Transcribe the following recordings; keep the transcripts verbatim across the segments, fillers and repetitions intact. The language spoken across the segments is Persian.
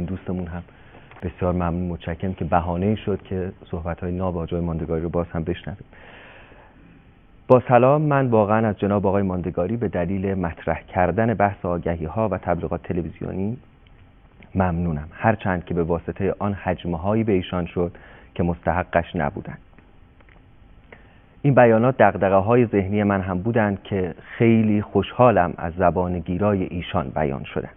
دوستمون هم بسیار ممنون، متشکرم که بهانه‌ای شد که صحبت‌های ناب آقای ماندگاری رو باز هم بشنویم. با سلام، من واقعا از جناب آقای ماندگاری به دلیل مطرح کردن بحث آگهی‌ها و تبلیغات تلویزیونی ممنونم، هرچند که به واسطه آن هجمه‌هایی به ایشان شد که مستحقش نبودند. این بیانات دغدغه‌های ذهنی من هم بودند که خیلی خوشحالم از زبان گیرای ایشان بیان شدند.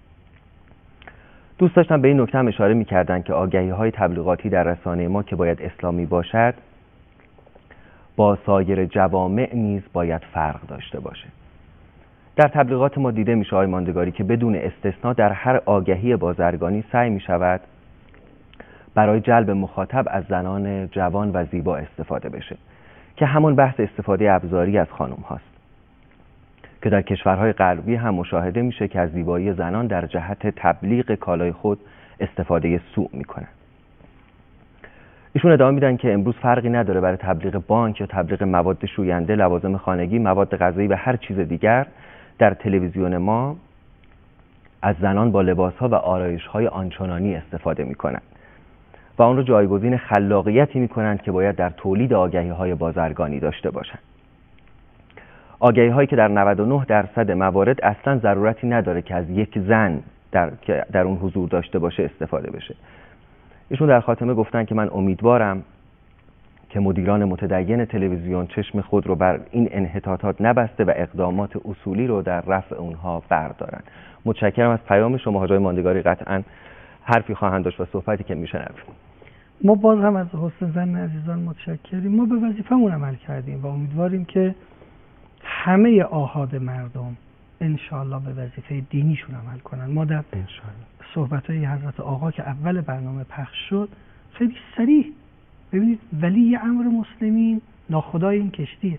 دوست داشتم به این نکته هم اشاره می‌کردند که آگهی‌های تبلیغاتی در رسانه ما که باید اسلامی باشد با سایر جوامع نیز باید فرق داشته باشه. در تبلیغات ما دیده میشه آقای ماندگاری که بدون استثنا در هر آگهی بازرگانی سعی می‌شود برای جلب مخاطب از زنان جوان و زیبا استفاده بشه که همون بحث استفاده ابزاری از خانم هاست که در کشورهای غربی هم مشاهده میشه که از زیبایی زنان در جهت تبلیغ کالای خود استفاده سوء میکنن. ایشون ادعا میدن که امروز فرقی نداره برای تبلیغ بانک یا تبلیغ مواد شوینده، لوازم خانگی، مواد غذایی و هر چیز دیگر در تلویزیون ما از زنان با لباسها و آرایش‌های آنچنانی استفاده میکنن و آن رو جایگزین خلاقیتی میکنند که باید در تولید آگهی‌های بازرگانی داشته باشند. آگهی‌هایی که در نود و نه درصد موارد اصلا ضرورتی نداره که از یک زن در که در اون حضور داشته باشه استفاده بشه. ایشون در خاتمه گفتن که من امیدوارم که مدیران متدین تلویزیون چشم خود رو بر این انحطاطات نبسته و اقدامات اصولی رو در رفع اونها بردارن. متشکرم از پیام شما حاج ماندگاری، قطعاً حرفی خواهند داشت و صحبتی که میشنویم. ما باز هم از حسن ظن عزیزان متشکریم. ما به وظیفمون عمل کردیم و امیدواریم که همه آحاد مردم انشاءالله به وظیفه دینیشون عمل کنن. ما در صحبت‌های حضرت آقا که اول برنامه پخش شد خیلی صریح ببینید ولی امر مسلمین ناخدای این کشتیه،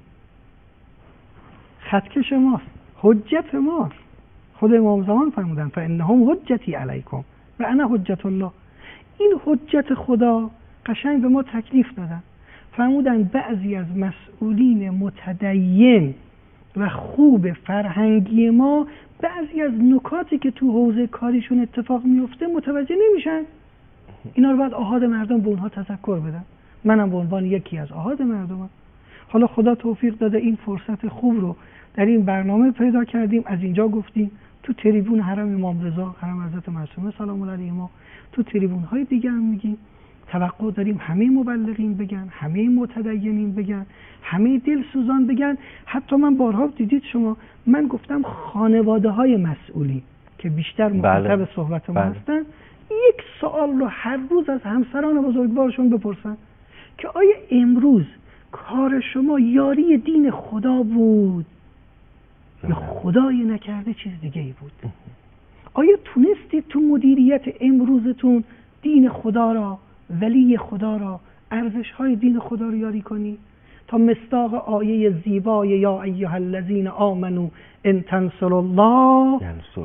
خطکش ماست، حجت ماست. خود امام زمان فرمودن فانهم حجتی علیکم و انا حجت الله. این حجت خدا قشنگ به ما تکلیف دادن، فرمودن بعضی از مسئولین متدین و خوب فرهنگی ما بعضی از نکاتی که تو حوزه کاریشون اتفاق میفته متوجه نمیشن. اینا رو باید آحاد مردم به اونها تذکر بدن. منم به عنوان یکی از آحاد مردمم. حالا خدا توفیق داده این فرصت خوب رو در این برنامه پیدا کردیم، از اینجا گفتیم، تو تریبون حرم امام رضا، حرم حضرت معصومه سلام الله علیهما، تو تریبون های دیگه هم میگیم. توقع داریم همه مبلغین بگن، همه متدینین بگن، همه دلسوزان بگن. حتی من بارها دیدید شما، من گفتم خانواده های مسئولی که بیشتر مخاطب بله. صحبت ما بله. هستن، یک سوال رو هر روز از همسران بزرگوارشون بپرسن که آیا امروز کار شما یاری دین خدا بود یا خدای نکرده چیز دیگه ای بود؟ آیا تونستید تو مدیریت امروزتون دین خدا را، ولی خدا را، ارزش های دین خدا رو یاری کنی؟ تا مصداق آیه زیبای یا ایها الذین آمنو ان تنصروا الله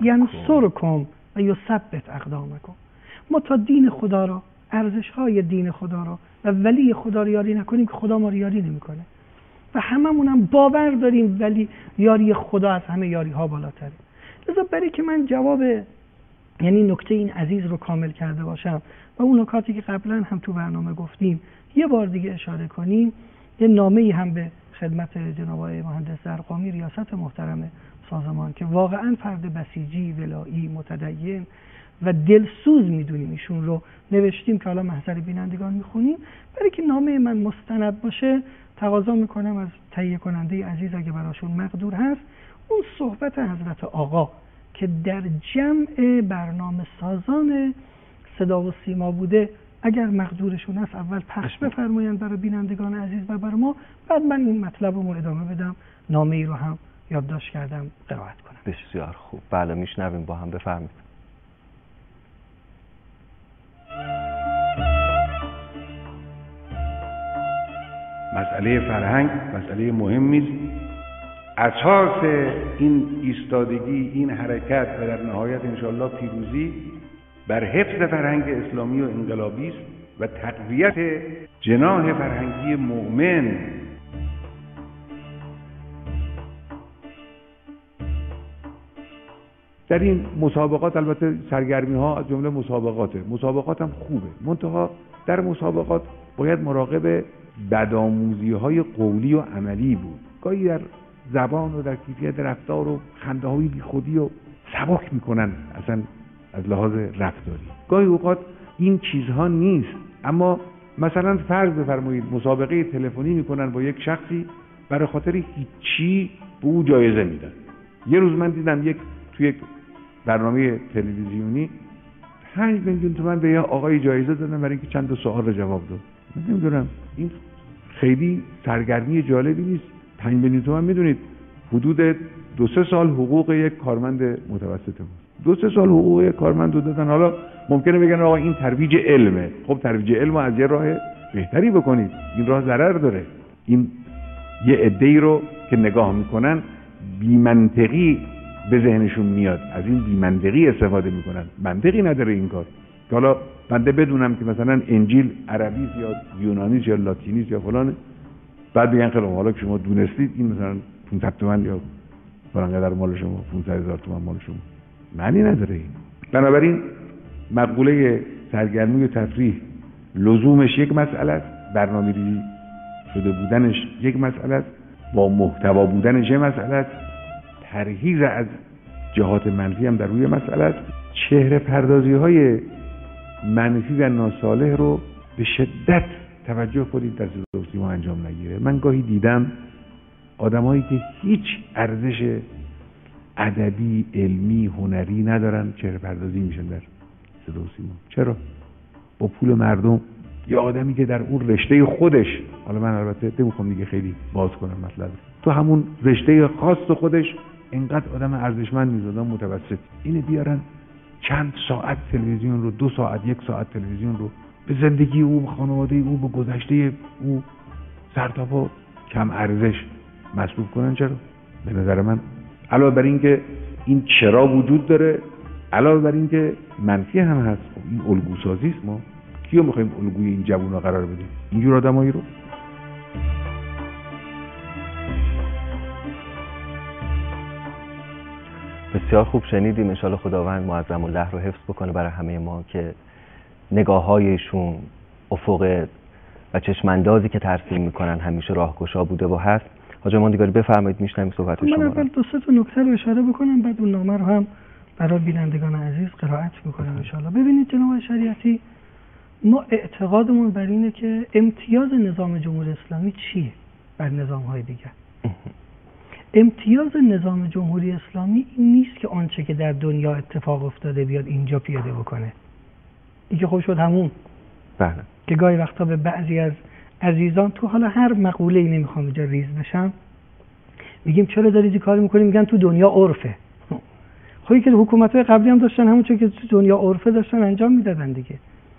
ینصرکم و یثبت اقدامکم. ما تا دین خدا را، ارزش های دین خدا را و ولی خدا رو یاری نکنیم که خدا ما رو یاری نمیکنه. و هممون هم باور داریم ولی یاری خدا از همه یاری ها بالاتره. لذا برای که من جواب یعنی نکته این عزیز رو کامل کرده باشم و اون نکاتی که قبلا هم تو برنامه گفتیم یه بار دیگه اشاره کنیم، یه نامه‌ای هم به خدمت جناب آقای مهندس زرقامی ریاست محترم سازمان که واقعا فرد بسیجی، ولایی، متدین و دلسوز میدونیم ایشون رو، نوشتیم که حالا محضر بینندگان میخونیم. برای که نامه من مستند باشه تقاضا میکنم از تهیه کننده عزیز اگه براشون مقدور هست اون صحبت حضرت آقا که در جمع برنامه سازان صدا و سیما بوده اگر مقدورشون هست اول پخش بفرمایند برای بینندگان عزیز و برای ما، بعد من این مطلب رو ادامه بدم. نامه ای رو هم یادداشت کردم قرائت کنم. بسیار خوب، بله میشنویم با هم، بفرمایید. مسئله فرهنگ مسئله مهمی است. اساس این ایستادگی، این حرکت و در نهایت انشاءالله پیروزی بر حفظ فرهنگ اسلامی و انقلابی است و تقویت جناح فرهنگی مؤمن. در این مسابقات البته سرگرمی ها از جمله مسابقاته، مسابقات هم خوبه، منتها در مسابقات باید مراقب بدآموزی های قولی و عملی بود. گاهی در زبان و در کیفیت رفتار و خنده های بی خودی و سبک میکنن اصلا از لحاظ رفتاری. گاهی اوقات این چیزها نیست، اما مثلا فرض بفرمایید مسابقه تلفنی میکنن با یک شخصی برای خاطر هیچی به او جایزه میدن. یه روز من دیدم یک توی یک برنامه تلویزیونی پنج میلیون تومان به یه آقای جایزه دادن برای اینکه چند تا سوال رو جواب داد. من نمیدونم این خیلی سرگرمی جالبی نیست. پنج میلیون تومان میدونید حدود دو سه سال حقوق یک کارمند متوسطه بود. دو سه سال حقوق یک کارمند رو دادن. حالا ممکنه بگن آقا این ترویج علمه. خب ترویج علم از یه راه بهتری بکنید. این راه ضرر داره. این یه عده‌ای رو که نگاه میکنن بی منطقی به ذهنشون میاد، از این بی منطقی استفاده میکنن. منطقی نداره این کار. حالا بنده بدونم که مثلا انجیل عربی یا یونانی یا لاتینی یا فلان، بعد بگن خیلی حالا که شما دونستید این مثلا پانصد تومن یا فلان قدر مال شما، پانصد هزار تومن مال شما، معنی نداره این. بنابراین مقوله سرگرمی و تفریح لزومش یک مسئله است، برنامه‌ریزی شده بودنش یک مسئله است، با محتوا بودنش یک مسئله است، پرهیز از جهات منفی هم در روی مسئله است. چهره پردازی های منفی و ناصالح رو به شدت توجه کنید در صدا و سیما انجام نگیره. من گاهی دیدم آدمایی که هیچ ارزش ادبی، علمی، هنری ندارن چهره پردازی میشن در صدا و سیما. چرا؟ با پول مردم. یا آدمی که در اون رشته خودش، حالا من البته نمیخوام دیگه خیلی باز کنم مطلب، تو همون رشته خاص خودش اینقدر آدم ارزشمند نیست، آدم متوسط، اینو بیارن چند ساعت تلویزیون رو، دو ساعت، یک ساعت تلویزیون رو به زندگی او، به خانواده او، به گذشته او سرتاپا کم ارزش مسبوب کنن. چرا؟ به نظر من علاوه بر این که این چرا وجود داره، علاوه بر این که منفی هم هست، خب این الگوسازی است. ما کیو میخوایم الگوی این جوونا قرار بدیم؟ اینجور آدمایی رو. بسیار خوب شنیدیم. ان شاءالله خداوند معظم الله رو حفظ بکنه برای همه ما که نگاه‌هایشون افق و چشم‌اندازی که ترسیم میکنن همیشه راهگشا بوده و هست. حاج ماندگاری بفرمایید، میشنویم صحبت شما. من اول دو سه تا نکته رو اشاره بکنم، بعد اون نامه رو هم برای بینندگان عزیز قرائت میکنم ان شاءالله. ببینید جناب شریعتی، ما اعتقادمون بر اینه که امتیاز نظام جمهوری اسلامی چیه بر نظام‌های دیگر. امتیاز نظام جمهوری اسلامی این نیست که آنچه که در دنیا اتفاق افتاده بیاد اینجا پیاده بکنه. این که خوب شد همون. بله. که گاهی وقتا به بعضی از عزیزان، تو حالا هر مقوله‌ای نمیخوام اینجا ریز بشم، میگیم چرا دارید این کارو میکنی؟ میگن تو دنیا عرفه. خودی که حکومت‌های قبلی هم داشتن همون چیزی که تو دنیا عرفه داشتن انجام میدادن دیگه.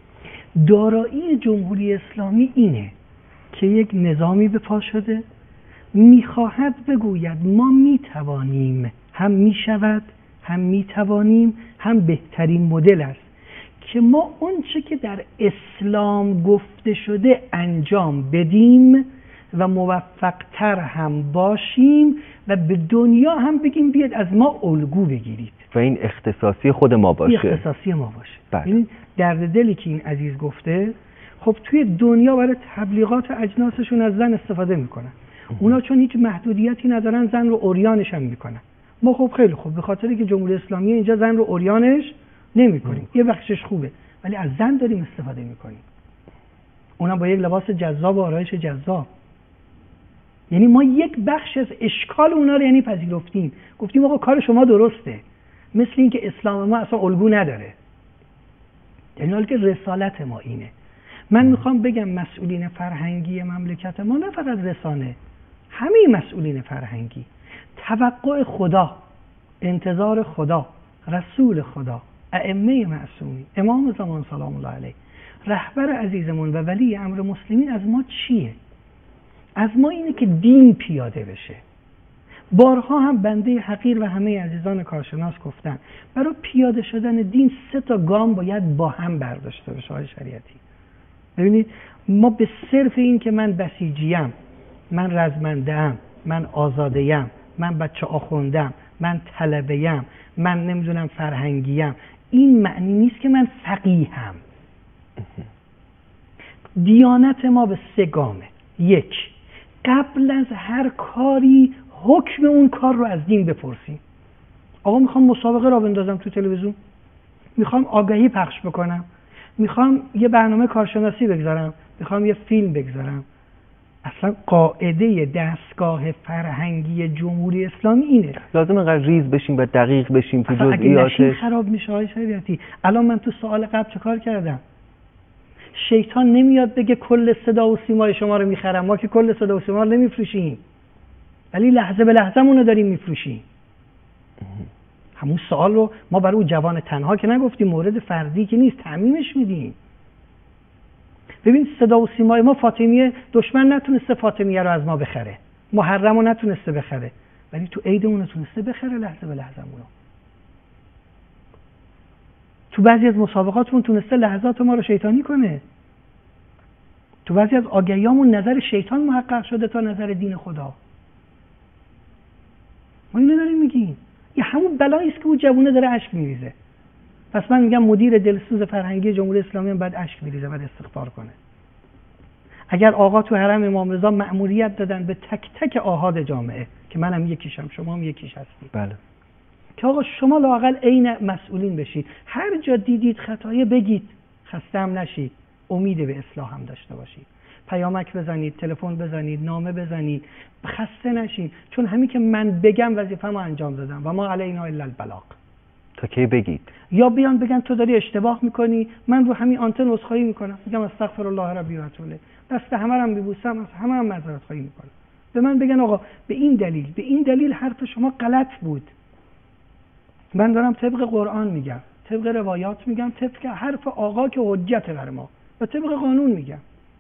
دارایی جمهوری اسلامی اینه که یک نظامی به پا شده میخواهد بگوید ما میتوانیم، هم میشود، هم میتوانیم، هم بهترین مدل است که ما اون چه که در اسلام گفته شده انجام بدیم و موفقتر هم باشیم و به دنیا هم بگیم بیاد از ما الگو بگیرید و این اختصاصی خود ما باشه. اختصاصی ما باشه. یعنی درد دلی که این عزیز گفته، خب توی دنیا برای تبلیغات اجناسشون از زن استفاده میکنن. اونا چون هیچ محدودیتی ندارن زن رو عریانش هم میکنن. ما خب خیلی خوب، به خاطری که جمهوری اسلامی اینجا زن رو عریانش نمیکنیم، یه بخشش خوبه، ولی از زن داریم استفاده میکنیم، اونم با یک لباس جذاب و آرایش جذاب. یعنی ما یک بخش از اشکال اونا رو یعنی پذیرفتیم، گفتیم آقا کار شما درسته، مثل این که اسلام ما اصلا الگو نداره، در حالی که رسالت ما اینه. من میخوام بگم مسئولین فرهنگی مملکت ما، نه فقط رسانه، همه مسئولین فرهنگی، توقع خدا، انتظار خدا، رسول خدا، ائمه معصومین، امام زمان سلام الله علیه، رهبر عزیزمون و ولی امر مسلمین از ما چیه؟ از ما اینه که دین پیاده بشه. بارها هم بنده حقیر و همه عزیزان کارشناس گفتن برای پیاده شدن دین سه تا گام باید با هم برداشته بشه. های شریعتی، ببینید ما به صرف این که من بسیجیم، من رزمنده‌ام، من آزاده‌ام، من بچه آخوندم، من طلبه‌ام، من نمیدونم فرهنگیم، این معنی نیست که من فقیهم. دیانت ما به سه گامه. یک، قبل از هر کاری حکم اون کار رو از دین بپرسیم. آقا میخوام مسابقه را بندازم تو تلویزیون، میخوام آگاهی پخش بکنم، میخوام یه برنامه کارشناسی بگذارم، میخوام یه فیلم بگذارم، اصلا قاعده دستگاه فرهنگی جمهوری اسلامی اینه. لازم انقدر ریز بشیم و دقیق بشیم تو جزئیاتش. اگه نشیم خراب میشه های شریعتی. الان من تو سوال قبل چه کار کردم؟ شیطان نمیاد بگه کل صدا و سیمای شما رو میخرم، ما که کل صدا و سیما رو نمیفروشیم، ولی لحظه به لحظه مونو داریم میفروشیم. همون سوال رو ما برای اون جوان تنها که نگفتیم، مورد فردی که نیست، تعمیمش میدیم. ببین صدا و سیمای ما، فاطمیه دشمن نتونسته فاطمیه رو از ما بخره، محرم رو نتونسته بخره، ولی تو عیدمون تونسته بخره لحظه به لحظه مونو. تو بعضی از مسابقاتمون تونسته لحظات ما رو شیطانی کنه. تو بعضی از آگهیامون نظر شیطان محقق شده تا نظر دین خدا. ما اینو داریم میگیم. یه همون بلایی است که اون جوونه داره اشک میریزه. پس من میگم مدیر دلسوز فرهنگی جمهوری اسلامی هم باید اشک بریزه، باید استغفار کنه. اگر آقا تو حرم امام رضا مأموریت دادن به تک تک آحاد جامعه، که منم یکیشم، شما هم یکیش هستید، بله، که آقا شما لااقل عین مسئولین بشید، هر جا دیدید خطایی بگید، خسته هم نشید، امید به اصلاح هم داشته باشید، پیامک بزنید، تلفن بزنید، نامه بزنید، خسته نشید، چون همین که من بگم وظیفه‌مو انجام دادم و ما علینا الا البلاغ. تا کی بگید؟ یا بیان بگن تو داری اشتباه میکنی، من رو همین آنتن عذرخواهی میکنم، میگم استغفر الله ربی و اتوب الیه، دست همه رو میبوسم، از همه هم معذرت خواهی میکنم. به من بگن آقا به این دلیل به این دلیل حرف شما غلط بود، من دارم طبق قرآن میگم، طبق روایات میگم، طبق حرف آقا که حجت بر ما، و طبق قانون میگم.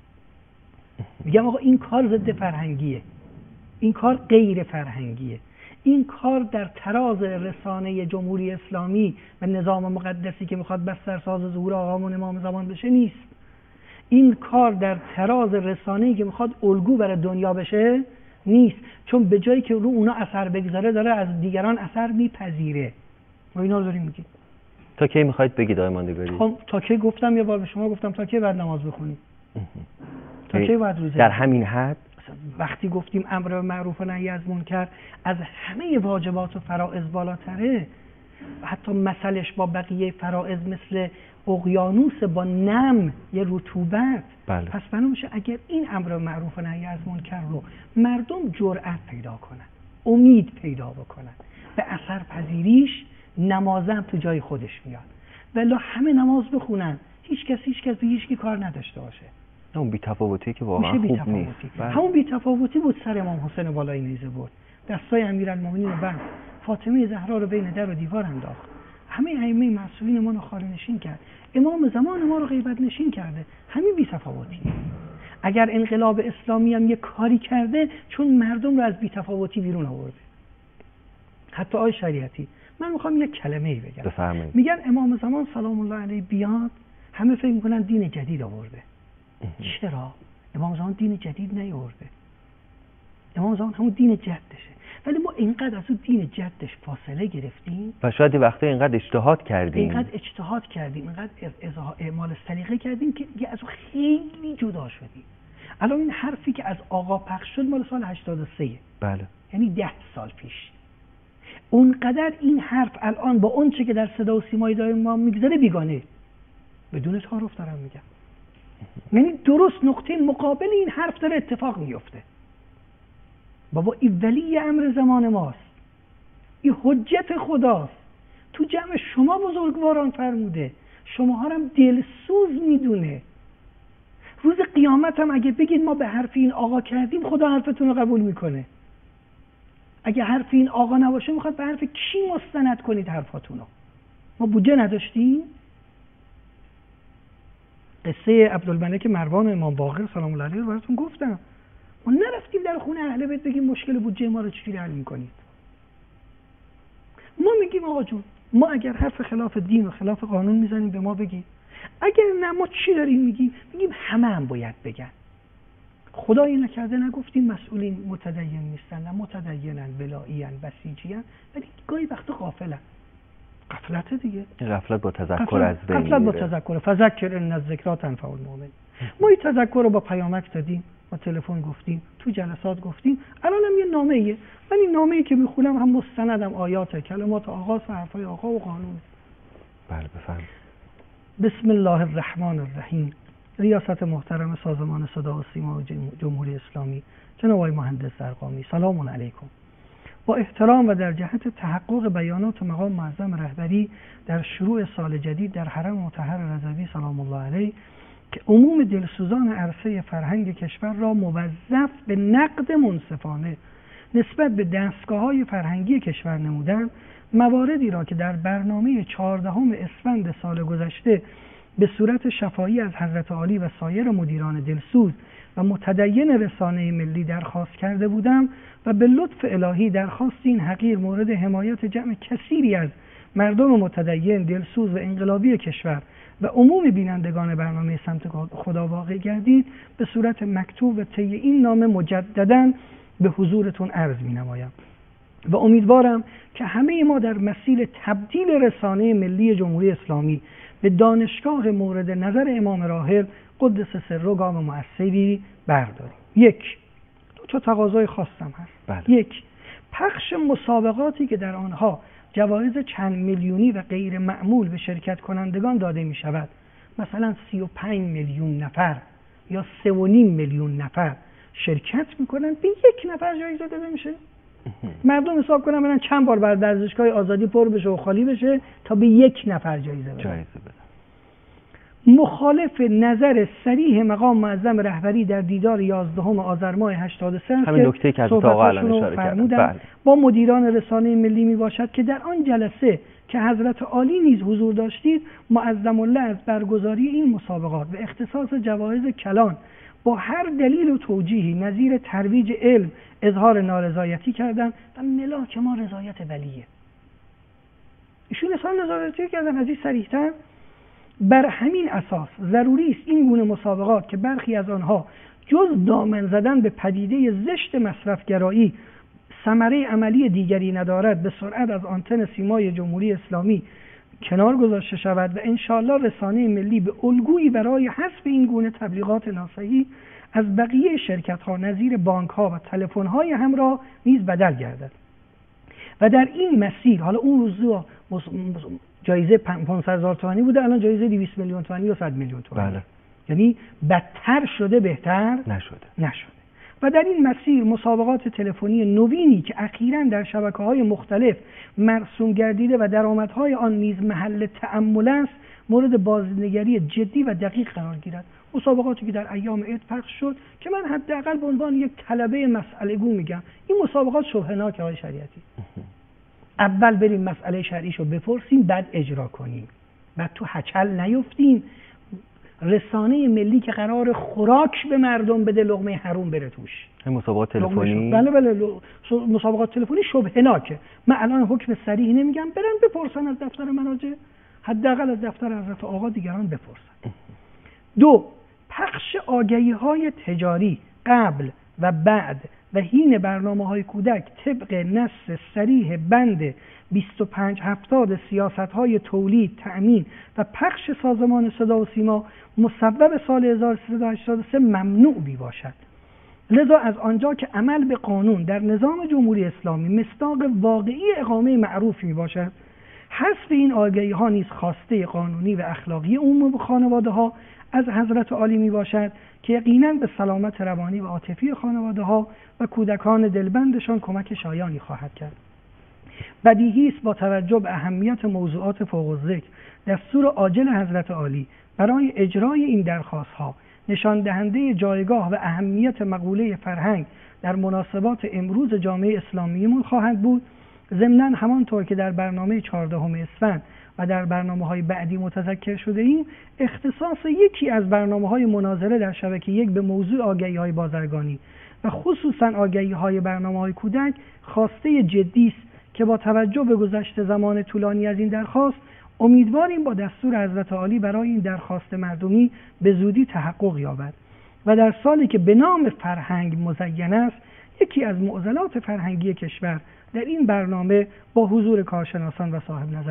میگم آقا این کار ضد فرهنگیه، این کار غیر فرهنگیه، این کار در تراز رسانه جمهوری اسلامی و نظام مقدسی که میخواد بسترساز ظهور آقامون امام زمان بشه نیست. این کار در تراز رسانه‌ای که میخواد الگو برای دنیا بشه نیست، چون به جایی که رو اونا اثر بگذاره داره از دیگران اثر میپذیره. ما اینا رو داریم میگیم. تا کی میخواید بگید آقای ماندگاری؟ خب تا کی گفتم، یه بار به شما گفتم تا کی بعد نماز بخونیم، تا کی بعد روزه در همین حد. وقتی گفتیم امر معروف و نهی از منکر از همه واجبات و فرائض بالاتره، حتی مثلش با بقیه فرائض مثل اقیانوس با نم یه رطوبت. بله. پس بنابراین اگر این امر معروف و نهی از منکر رو مردم جرأت پیدا کنن، امید پیدا بکنن به اثر پذیریش، نمازم تو جای خودش میاد. ولی همه نماز بخونن، هیچ کس هیچ کس به هیچ کی کار نداشته باشه، اون بی‌تفاوتی که واقعا خوب نیست. همون بی‌تفاوتی بود سر امام حسین بالای نیزه برد، دستای امیرالمومنین رو بست، فاطمه زهرا رو بین در و دیوار انداخت، همه ائمه معصومین ما رو خال نشین کرد، امام زمان ما رو غیبت نشین کرده. همین بی‌تفاوتی. اگر انقلاب اسلامی هم یه کاری کرده، چون مردم رو از بی‌تفاوتی بیرون آورده. حتی آی شریعتی من میخوام یک کلمه‌ای بگم. بفرمایید. میگن امام زمان سلام الله علیه بیاد، همه فکر میکنن دین جدید آورده. چرا؟ امام زمان دین جدید نیاورده. امام زمان همون دین جدشه، ولی ما اینقدر از اون دین جدش فاصله گرفتیم و شاید وقتی اینقدر اجتهاد کردیم اینقدر اجتهاد کردیم اینقدر اعمال سلیقه کردیم که دیگه از اون خیلی جدا شدیم. الان این حرفی که از آقا پخش شد مال سال هشتاد و سه. بله. یعنی ده سال پیش. اونقدر این حرف الان با اون چه که در صدا و سیمای داره ما میگذره بیگانه. بدون تعارف دارم میگم. یعنی درست نقطه مقابل این حرف داره اتفاق میفته. بابا این ولی امر زمان ماست، این حجت خداست، تو جمع شما بزرگواران فرموده، شما ها هم دلسوز میدونه. روز قیامت هم اگه بگید ما به حرف این آقا کردیم، خدا حرفتون رو قبول میکنه. اگه حرف این آقا نباشه میخواد به حرف کی مستند کنید حرفاتون رو؟ ما بودجه نداشتیم؟ قصه عبدالملک مروان و امام باقر سلام الله علیه رو براتون گفتم. ما نرفتیم در خونه اهل بیت بگیم مشکل بودجه ما رو چجوری حل میکنید. ما میگیم آقا جون ما اگر حرف خلاف دین و خلاف قانون میزنیم به ما بگیم، اگر نه ما چی داریم میگیم؟ میگیم همه هم باید بگن. خدایی نکرده نگفتیم مسئولین متدین نیستن، نه متدینن، ولایین، بسیجین، ولی گاهی وقتا غافلن. غفلت دیگه. غفلت با تذکر از بین غفلت با تذکر. فذکر ان الذکری تنفع المؤمنین. ما این تذکر رو با پیامک دادیم، با تلفن گفتیم، تو جلسات گفتیم، الانم یه نامه‌ایه. من این نامه‌ای که میخونم هم مستندم آیات، کلمات آغاز و حرفای آقا و قانون. بله بفرمایید. بسم الله الرحمن الرحیم. ریاست محترم سازمان صدا و سیما جمهوری اسلامی جناب آقای مهندس زرقامی، سلام علیکم. با احترام و در جهت تحقق بیانات مقام معظم رهبری در شروع سال جدید در حرم مطهر رضوی سلام الله علیه که عموم دلسوزان عرصه فرهنگ کشور را موظف به نقد منصفانه نسبت به دستگاه‌های فرهنگی کشور نمودند، مواردی را که در برنامه چهاردهم اسفند سال گذشته به صورت شفاهی از حضرت عالی و سایر مدیران دلسوز و متدین رسانه ملی درخواست کرده بودم و به لطف الهی درخواست این حقیر مورد حمایت جمع کثیری از مردم متدین، دلسوز و انقلابی کشور و عموم بینندگان برنامه سمت خدا واقع گردید، به صورت مکتوب و طی این نامه مجدداً به حضورتون عرض می نمایم و امیدوارم که همه ما در مسیر تبدیل رسانه ملی جمهوری اسلامی به دانشگاه مورد نظر امام راحل قدس سره گام مؤثری برداریم. یک، دو تا تقاضای خاصم هست. بله. یک، پخش مسابقاتی که در آنها جوایز چند میلیونی و غیر معمول به شرکت کنندگان داده می شود، مثلا سی و پنج میلیون نفر یا سه و نیم میلیون نفر شرکت میکنن، به یک نفر جایزه داده میشه. مردم حساب کنن برن چند بار بر ورزشگاه آزادی پر بشه و خالی بشه تا به یک نفر جایزه بدن. جایزه بدن. مخالف نظر صریح مقام معظم رهبری در دیدار یازدهم آذر ماه هشتاد و سه همین نکته که حضرت آقا الان اشاره کردن بله. با مدیران رسانه ملی می باشد که در آن جلسه که حضرت عالی نیز حضور داشتید، معظم الله از برگزاری این مسابقات و اختصاص جوایز کلان با هر دلیل و توجیهی نظیر ترویج علم اظهار نارضایتی کردند و ملاک ما رضایت ولیه. ایشون اظهار نارضایتی کردن از این صریح‌تر. بر همین اساس ضروری است این گونه مسابقات که برخی از آنها جز دامن زدن به پدیده زشت مصرفگرایی ثمره عملی دیگری ندارد، به سرعت از آنتن سیمای جمهوری اسلامی کنار گذاشته شود و انشاءالله رسانه ملی به الگویی برای حذف این گونه تبلیغات ناصحیح از بقیه شرکت‌ها نظیر بانک‌ها و تلفن‌های همراه نیز بدل گردد و در این مسیر، حالا اون روزا جایزه پانصد هزار تومانی بوده، الان جایزه دویست میلیون تومانی و صد میلیون تومانی. بله. یعنی بدتر شده بهتر نشده. نشده. و در این مسیر مسابقات تلفنی نوینی که اخیراً در شبکه‌های مختلف مرسوم گردیده و درآمدهای آن نیز محل تأمل است، مورد بازنگری جدی و دقیق قرار گیرد. مسابقاتی که در ایام عید پخش شد که من حداقل به عنوان یک طلبه مسئله گو میگم این مسابقات شبهه‌ناکه های شریعتی. اول بریم مسئله شرعیشو بپرسیم، بعد اجرا کنیم، بعد تو هچل نیفتیم. رسانه ملی که قرار خوراک به مردم بده لقمه حروم بره توش. مسابقات تلفنی بله بله مسابقات تلفنی شبهه‌ناکه. من الان حکم صریح نمیگم، برن بپرسن از دفتر مناجع، حداقل از دفتر حضرت آقا دیگران بپرسن. دو، پخش آگهی‌های تجاری قبل و بعد و حین برنامه‌های کودک طبق نص صریح بند بیست و پنج هفتاد سیاست‌های تولید، تأمین و پخش سازمان صدا و سیما مصوب سال هزار و سیصد و هشتاد و سه ممنوع می باشد. لذا از آنجا که عمل به قانون در نظام جمهوری اسلامی مصداق واقعی اقامه معروف می باشد، حذف این آگهی‌ها نیز خواسته قانونی و اخلاقی عموم خانواده‌ها از حضرت عالی می باشد که یقیناً به سلامت روانی و عاطفی خانواده‌ها و کودکان دلبندشان کمک شایانی خواهد کرد. بدیهی است با توجه به اهمیت موضوعات فوق الذکر دستور عاجل حضرت عالی برای اجرای این درخواست‌ها نشان دهنده جایگاه و اهمیت مقوله فرهنگ در مناسبات امروز جامعه اسلامیمون خواهد بود. ضمناً همانطور که در برنامه چهاردهم اسفند و در برنامه‌های بعدی متذکر شده ایم، اختصاص یکی از برنامه‌های مناظره در شبکه یک به موضوع آگهی‌های بازرگانی و خصوصاً آگهی‌های برنامه‌های کودک خواسته جدی است که با توجه به گذشت زمان طولانی از این درخواست امیدواریم با دستور حضرت عالی برای این درخواست مردمی به زودی تحقق یابد و در سالی که به نام فرهنگ مزین است، یکی از معضلات فرهنگی کشور در این برنامه با حضور کارشناسان و صاحب نظران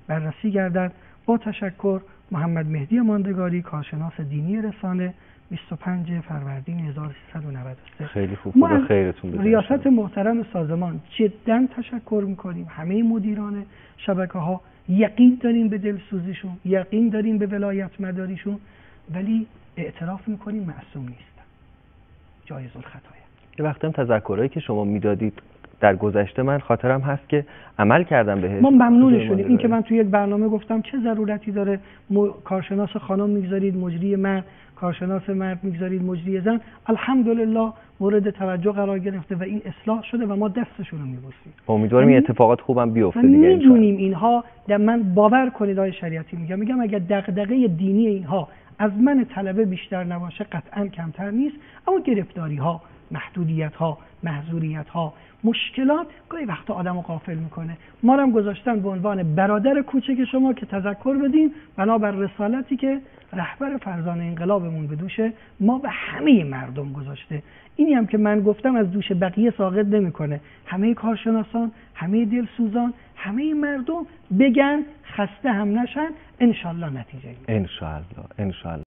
بررسی گردد. با تشکر. محمد مهدی ماندگاری، کارشناس دینی رسانه، بیست و پنجم فروردین هزار و سیصد و نود و سه. خیلی خوب. خدا خیرتون بده. ریاست محترم سازمان جدا تشکر میکنیم. همه مدیران شبکه ها یقین داریم به دلسوزیشون، یقین داریم به ولایت مداریشون، ولی اعتراف میکنیم معصوم نیستن، جایز الخطایا. یه وقتی هم تذکرایی که شما میدادید در گذشته من خاطرم هست که عمل کردم بهش. ما ممنون شدیم. این که من توی یک برنامه گفتم چه ضرورتی داره م... کارشناس خانم میگذارید مجری مرد، کارشناس مرد میگذارید مجری زن. الحمدلله مورد توجه قرار گرفته و این اصلاح شده و ما دستشون رو میبوسیم. امیدوارم این اتفاقات خوبم بیفته دیگه. میدونیم اینها در من باور کنید آقای شریعتی میگم میگم اگر دغدغه دینی اینها از من طلبه بیشتر نباشه قطعا کمتر نیست، اما گرفتاری ها، محدودیت ها، محظوریت ها، مشکلات گاهی وقتا آدمو غافل میکنه. ما رو هم گذاشتن به عنوان برادر کوچک شما که تذکر بدیم بنابر رسالتی که رهبر فرزانه انقلابمون به دوش ما به همه مردم گذاشته. اینی هم که من گفتم از دوش بقیه ساقط نمیکنه. همه کارشناسان، همه دلسوزان، همه مردم بگن، خسته هم نشن، انشالله نتیجه میده. انشالله انشالله.